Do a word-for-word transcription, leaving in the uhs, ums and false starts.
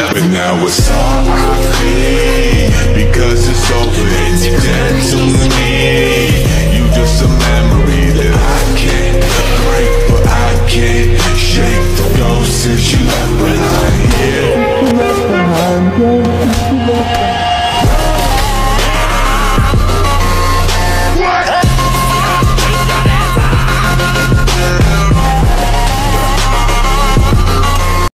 But now it's all I feel, because it's over. And you dead to me.